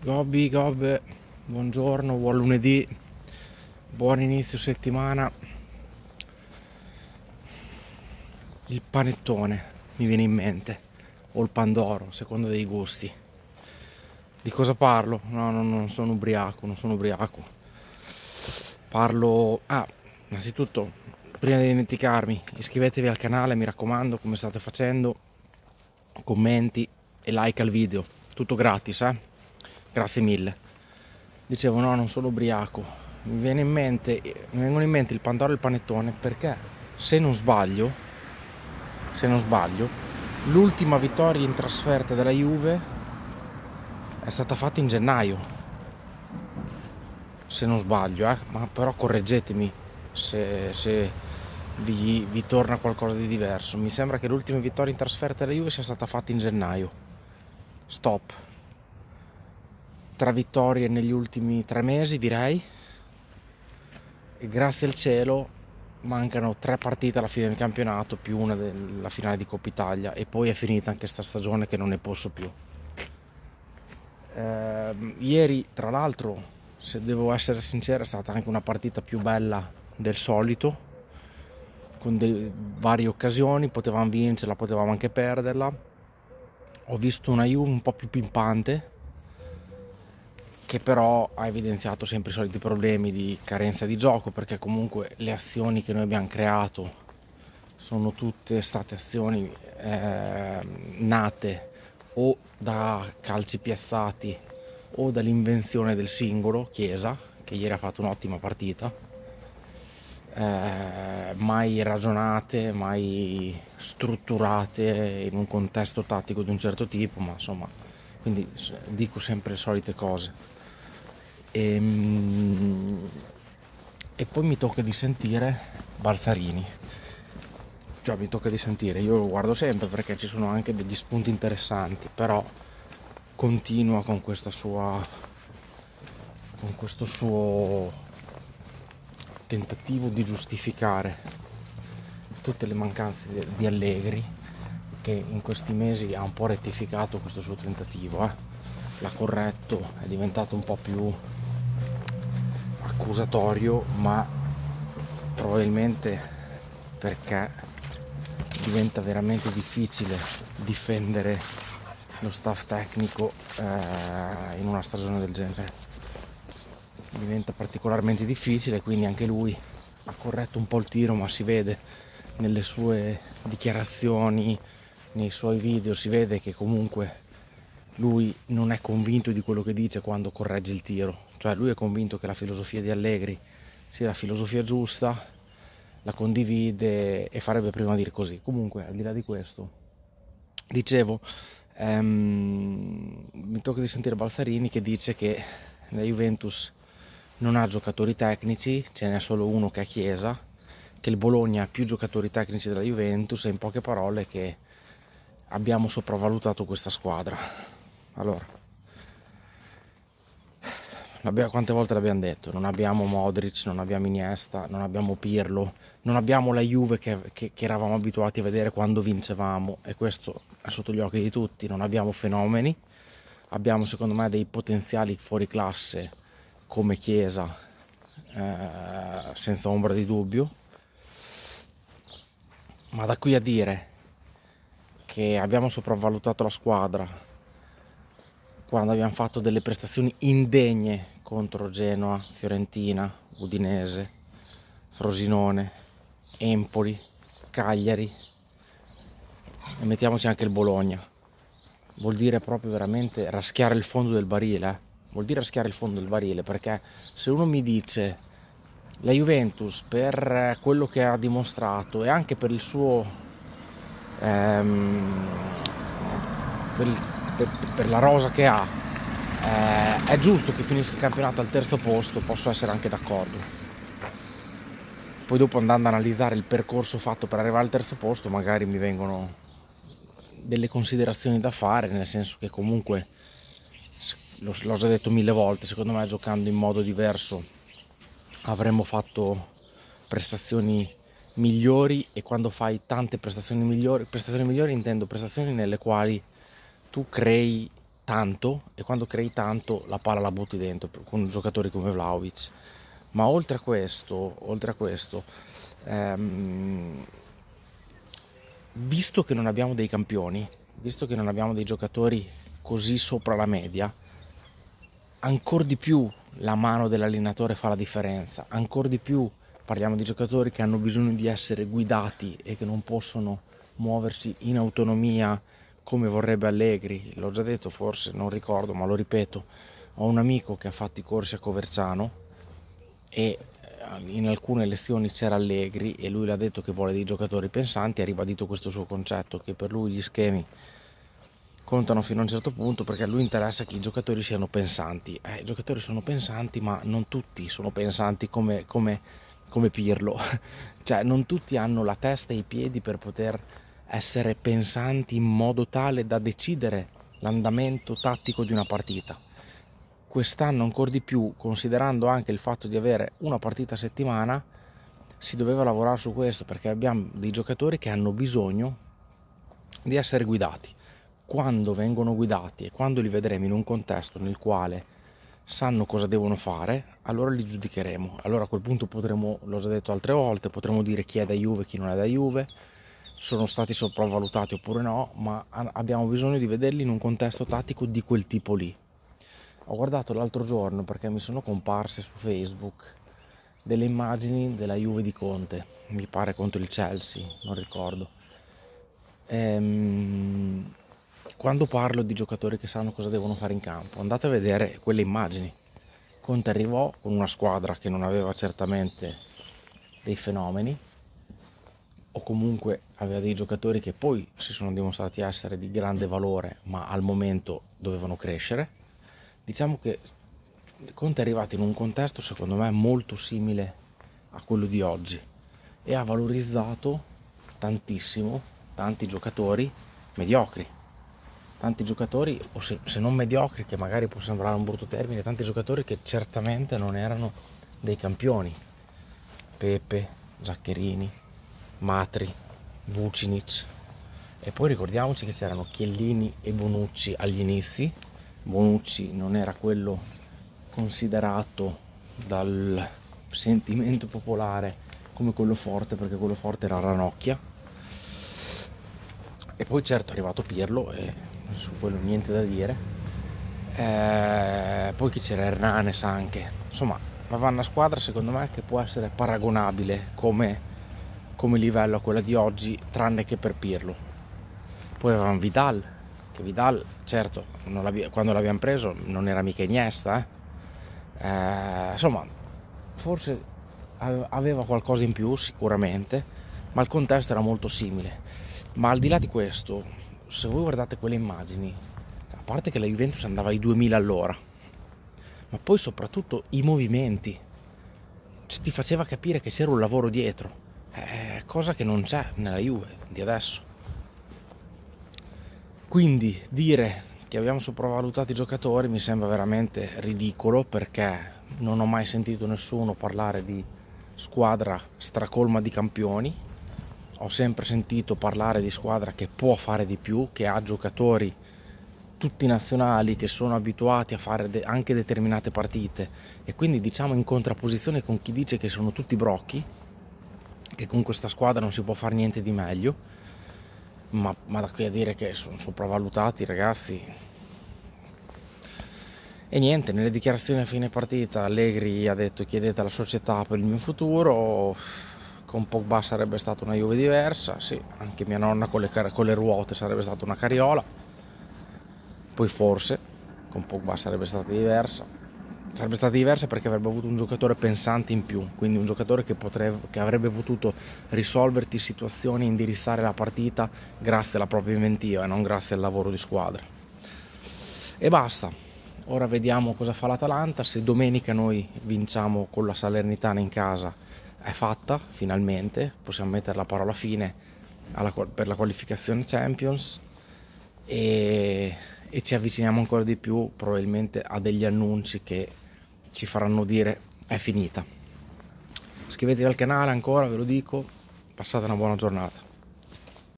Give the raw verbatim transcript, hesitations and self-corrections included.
Gobbi, Gobbe, buongiorno, buon lunedì, buon inizio settimana. Il panettone mi viene in mente, o il pandoro, a seconda dei gusti. Di cosa parlo? No, no, non sono ubriaco, non sono ubriaco. Parlo... Ah, innanzitutto, prima di dimenticarmi, iscrivetevi al canale, mi raccomando, come state facendo, commenti e like al video, tutto gratis, eh? Grazie mille. Dicevo, no, non sono ubriaco. Mi viene in mente, mi vengono in mente il pandoro e il panettone perché, se non sbaglio, se non sbaglio, l'ultima vittoria in trasferta della Juve è stata fatta in gennaio. Se non sbaglio, eh, ma però correggetemi se, se vi, vi torna qualcosa di diverso. Mi sembra che l'ultima vittoria in trasferta della Juve sia stata fatta in gennaio. Stop. Tre vittorie negli ultimi tre mesi, direi. E grazie al cielo mancano tre partite alla fine del campionato più una della finale di Coppa Italia, e poi è finita anche sta stagione che non ne posso più. Eh, ieri, tra l'altro, se devo essere sincero, è stata anche una partita più bella del solito, con de- varie occasioni, potevamo vincerla, potevamo anche perderla. Ho visto una Juve un po' più pimpante, che però ha evidenziato sempre i soliti problemi di carenza di gioco, perché comunque le azioni che noi abbiamo creato sono tutte state azioni eh, nate o da calci piazzati o dall'invenzione del singolo Chiesa, che ieri ha fatto un'ottima partita, eh, mai ragionate, mai strutturate in un contesto tattico di un certo tipo, ma insomma, quindi dico sempre le solite cose. E, e poi mi tocca di sentire Balzarini, cioè mi tocca di sentire, io lo guardo sempre perché ci sono anche degli spunti interessanti, però continua con questa sua con questo suo tentativo di giustificare tutte le mancanze di Allegri, che in questi mesi ha un po' rettificato questo suo tentativo, eh. L'ha corretto, è diventato un po' più accusatorio, ma probabilmente perché diventa veramente difficile difendere lo staff tecnico eh, in una stagione del genere. Diventa particolarmente difficile, quindi anche lui ha corretto un po' il tiro, ma si vede nelle sue dichiarazioni, nei suoi video, si vede che comunque lui non è convinto di quello che dice quando corregge il tiro, cioè lui è convinto che la filosofia di Allegri sia la filosofia giusta, la condivide e farebbe prima dire così. Comunque, al di là di questo, dicevo, ehm, mi tocca di sentire Balzarini che dice che la Juventus non ha giocatori tecnici, ce n'è solo uno che è Chiesa, che il Bologna ha più giocatori tecnici della Juventus, e in poche parole che abbiamo sopravvalutato questa squadra. Allora, quante volte l'abbiamo detto, non abbiamo Modric, non abbiamo Iniesta, non abbiamo Pirlo, non abbiamo la Juve che, che, che eravamo abituati a vedere quando vincevamo, e questo è sotto gli occhi di tutti. Non abbiamo fenomeni, abbiamo secondo me dei potenziali fuori classe come Chiesa, eh, senza ombra di dubbio, ma da qui a dire che abbiamo sopravvalutato la squadra quando abbiamo fatto delle prestazioni indegne contro Genoa, Fiorentina, Udinese, Frosinone, Empoli, Cagliari, e mettiamoci anche il Bologna, vuol dire proprio veramente raschiare il fondo del barile, eh? Vuol dire raschiare il fondo del barile, perché se uno mi dice la Juventus per quello che ha dimostrato e anche per il suo ehm, per, il, per, per la rosa che ha, eh, è giusto che finisca il campionato al terzo posto, posso essere anche d'accordo. Poi dopo, andando ad analizzare il percorso fatto per arrivare al terzo posto, magari mi vengono delle considerazioni da fare, nel senso che comunque, l'ho già detto mille volte, secondo me giocando in modo diverso avremmo fatto prestazioni migliori, e quando fai tante prestazioni migliori, prestazioni migliori intendo prestazioni nelle quali tu crei tanto, e quando crei tanto la palla la butti dentro con giocatori come Vlahovic. Ma oltre a questo, oltre a questo ehm, visto che non abbiamo dei campioni, visto che non abbiamo dei giocatori così sopra la media, ancora di più la mano dell'allenatore fa la differenza, ancora di più parliamo di giocatori che hanno bisogno di essere guidati e che non possono muoversi in autonomia come vorrebbe Allegri. L'ho già detto, forse non ricordo, ma lo ripeto, ho un amico che ha fatto i corsi a Coverciano e in alcune lezioni c'era Allegri e lui le ha detto che vuole dei giocatori pensanti, ha ribadito questo suo concetto, che per lui gli schemi contano fino a un certo punto, perché a lui interessa che i giocatori siano pensanti. Eh, i giocatori sono pensanti, ma non tutti sono pensanti come, come, come Pirlo. Cioè non tutti hanno la testa e i piedi per poter essere pensanti in modo tale da decidere l'andamento tattico di una partita. Quest'anno ancora di più, considerando anche il fatto di avere una partita a settimana, si doveva lavorare su questo, perché abbiamo dei giocatori che hanno bisogno di essere guidati. Quando vengono guidati e quando li vedremo in un contesto nel quale sanno cosa devono fare, allora li giudicheremo. Allora a quel punto potremo, l'ho già detto altre volte, potremo dire chi è da Juve e chi non è da Juve, sono stati sopravvalutati oppure no, ma abbiamo bisogno di vederli in un contesto tattico di quel tipo lì. Ho guardato l'altro giorno, perché mi sono comparse su Facebook delle immagini della Juve di Conte, mi pare contro il Chelsea, non ricordo. Ehm, quando parlo di giocatori che sanno cosa devono fare in campo, andate a vedere quelle immagini. Conte arrivò con una squadra che non aveva certamente dei fenomeni, o comunque aveva dei giocatori che poi si sono dimostrati essere di grande valore, ma al momento dovevano crescere. Diciamo che Conte è arrivato in un contesto secondo me molto simile a quello di oggi e ha valorizzato tantissimo tanti giocatori mediocri, tanti giocatori, o se, se non mediocri, che magari può sembrare un brutto termine, tanti giocatori che certamente non erano dei campioni. Pepe, Zaccherini, Matri, Vucinic, e poi ricordiamoci che c'erano Chiellini e Bonucci agli inizi. Bonucci non era quello considerato dal sentimento popolare come quello forte, perché quello forte era Ranocchia, e poi certo è arrivato Pirlo e su quello niente da dire. Eh, poi chi c'era? Hernanes anche. Insomma, aveva una squadra secondo me che può essere paragonabile come, come livello a quella di oggi, tranne che per Pirlo. Poi avevamo Vidal, che Vidal certo non l'abbia, quando l'abbiamo preso non era mica Iniesta, eh? Eh, insomma forse aveva qualcosa in più sicuramente, ma il contesto era molto simile. Ma al di là di questo, se voi guardate quelle immagini, a parte che la Juventus andava ai duemila all'ora, ma poi soprattutto i movimenti, cioè, ti faceva capire che c'era un lavoro dietro, eh, cosa che non c'è nella Juve di adesso. Quindi dire che abbiamo sopravvalutato i giocatori mi sembra veramente ridicolo, perché non ho mai sentito nessuno parlare di squadra stracolma di campioni. Ho sempre sentito parlare di squadra che può fare di più, che ha giocatori tutti nazionali che sono abituati a fare de- anche determinate partite, e quindi diciamo in contrapposizione con chi dice che sono tutti brocchi, che con questa squadra non si può fare niente di meglio, ma, ma da qui a dire che sono sopravvalutati, ragazzi. E niente, nelle dichiarazioni a fine partita Allegri ha detto: chiedete alla società per il mio futuro, con Pogba sarebbe stata una Juve diversa, sì, anche mia nonna con le, con le ruote sarebbe stata una carriola, poi forse con Pogba sarebbe stata diversa, sarebbe stata diversa perché avrebbe avuto un giocatore pensante in più, quindi un giocatore che, potrebbe, che avrebbe potuto risolverti situazioni e indirizzare la partita grazie alla propria inventiva e non grazie al lavoro di squadra. E basta. Ora vediamo cosa fa l'Atalanta. Se domenica noi vinciamo con la Salernitana in casa, è fatta finalmente, possiamo mettere la parola fine alla, per la qualificazione Champions, e, e ci avviciniamo ancora di più probabilmente a degli annunci che ci faranno dire è finita. Iscrivetevi al canale ancora, ve lo dico, passate una buona giornata.